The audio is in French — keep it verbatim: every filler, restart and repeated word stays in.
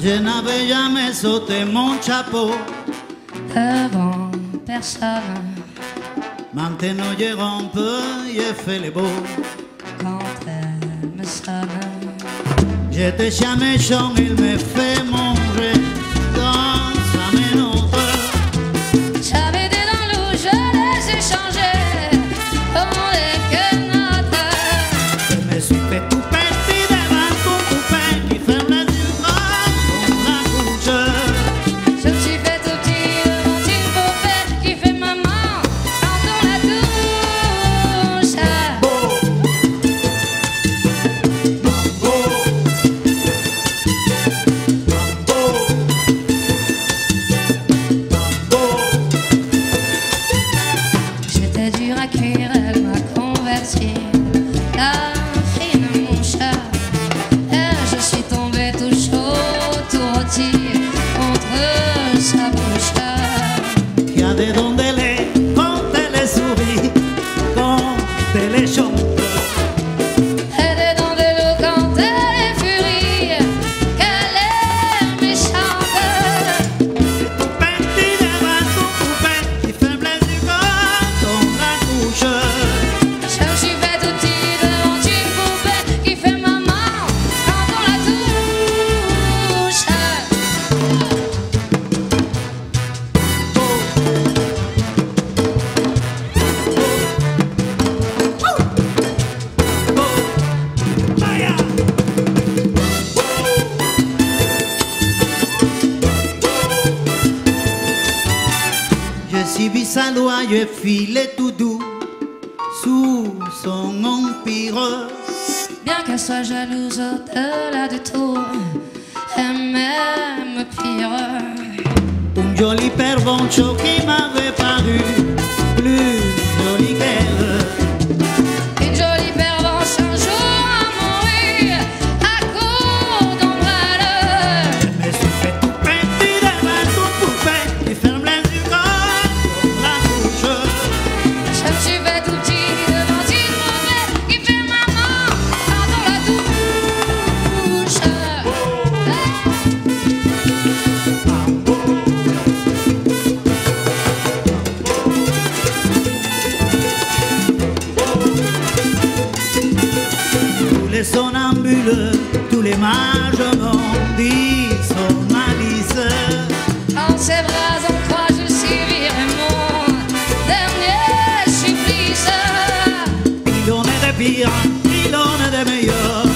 Je n'avais jamais sauté mon chapeau devant personne. Maintenant je rompe, je fais le beau. Quand elle me sonne, J'étais jamais méchant, il me fait manger dans sa menotte. j'avais des dents louches, je les ai changées pour des quenottes. Je me suis fait tout petit devant ton copain qui ferme les yeux comme la couche. Je me suis fait tout petit devant une poupée qui fait maman quand on la touche. J'étais dur à cuire, elle m'a converti. La fine mon chat, et je suis tombé tout chaud, tout rôti contre sa bouche. Qui a des dents de lait quand elle sourit, quand elle chante. Et des dents de loup quand elle est furie, qu'elle est méchante. Tout petit devant ton copain qui ferme les yeux comme la couche. Je me suis fait tout petit devant une poupée qui fait maman quand on la touche. Je subis sa loi, je file tout doux sous son empire. Bien qu'elle soit jalouse au-delà de tout, elle m'aime pire. Un joli pervencho qui m'avait paru plus joli qu'elle. Une jolie pervenche un jour a mouru à court d'ombrelle. Je me suis fait tout petit devant ton poupée qui ferme les yeux comme la couche. Je me suis fait tout petit devant une poupée qui fait maman quand on la touche. Tous les somnambules, tous les mages m'ont dit son malice. En ses bras on croit je suivrai mon dernier supplice. Il en est de pire, il en est de meilleur.